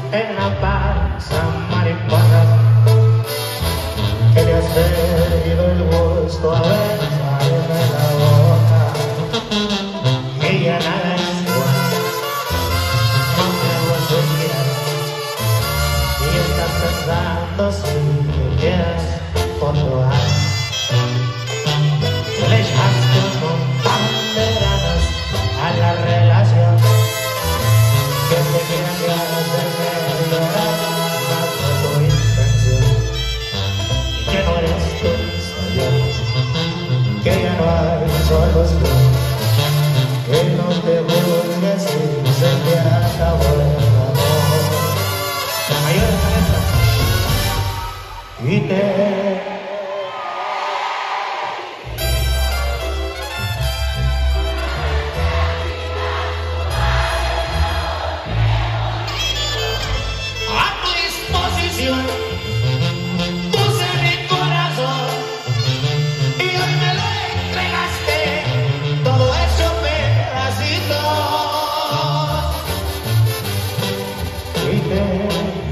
en la panza mariposa que le has perdido el gusto a besarme la boca y ya nada es igual, no te vuelvo a mirar y estás pensando si te quedas por lo alto. Le echaste un montón de ganas a la relación que te quería hacerme llorar más de tu intención y que no eres tú, soy yo, que ya no hay solución, que no te juzgues si se te acabó el amor. Ayúdame a esta y te puse mi corazón y hoy me lo entregaste todo hecho pedacitos.